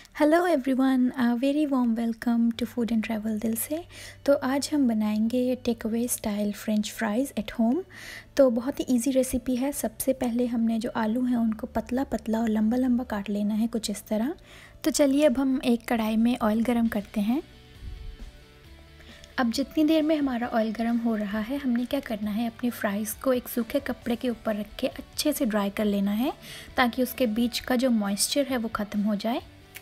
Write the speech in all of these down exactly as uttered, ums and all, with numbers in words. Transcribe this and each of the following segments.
Hello everyone, very warm welcome to food and travel दिल से। तो आज हम बनाएंगे take away style French fries at home. तो बहुत ही इजी रेसिपी है। सबसे पहले हमने जो आलू हैं उनको पतला पतला और लंबा लंबा काट लेना है, कुछ इस तरह। तो चलिए अब हम एक कढ़ाई में ऑयल गरम करते हैं। अब जितनी देर में हमारा ऑयल गर्म हो रहा है, हमने क्या करना है, अपने फ्राइज़ को एक सूखे कपड़े के ऊपर रख के अच्छे से ड्राई कर लेना है, ताकि उसके बीच का जो मॉइस्चर है वो ख़त्म हो जाए।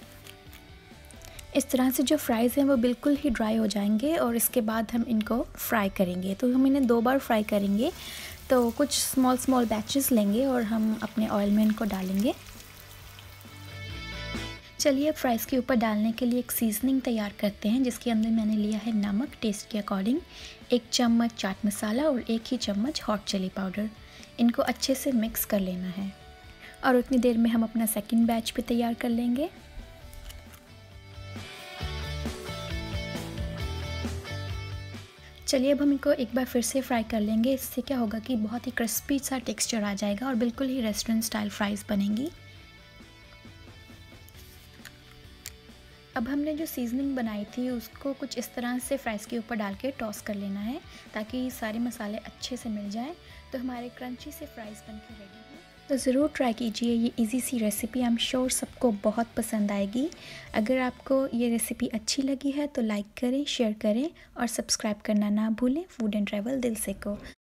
इस तरह से जो फ्राइज़ हैं वो बिल्कुल ही ड्राई हो जाएंगे और इसके बाद हम इनको फ्राई करेंगे। तो हम इन्हें दो बार फ्राई करेंगे। तो कुछ स्मॉल स्मॉल बैचेस लेंगे और हम अपने ऑयल में इनको डालेंगे। चलिए अब फ्राइज़ के ऊपर डालने के लिए एक सीजनिंग तैयार करते हैं, जिसके अंदर मैंने लिया है नमक टेस्ट के अकॉर्डिंग, एक चम्मच चाट मसाला और एक ही चम्मच हॉट चिली पाउडर। इनको अच्छे से मिक्स कर लेना है और उतनी देर में हम अपना सेकंड बैच भी तैयार कर लेंगे। चलिए अब हम इनको एक बार फिर से फ्राई कर लेंगे। इससे क्या होगा कि बहुत ही क्रिस्पी सा टेक्सचर आ जाएगा और बिल्कुल ही रेस्टोरेंट स्टाइल फ्राइज़ बनेंगी। अब हमने जो सीजनिंग बनाई थी उसको कुछ इस तरह से फ्राइज़ के ऊपर डाल के टॉस कर लेना है, ताकि सारे मसाले अच्छे से मिल जाएं। तो हमारे क्रंची से फ्राइज़ बन के रेडी हैं। तो ज़रूर ट्राई कीजिए ये इजी सी रेसिपी। आई एम श्योर सबको बहुत पसंद आएगी। अगर आपको ये रेसिपी अच्छी लगी है तो लाइक करें, शेयर करें और सब्सक्राइब करना ना भूलें फूड एंड ट्रैवल दिल से को।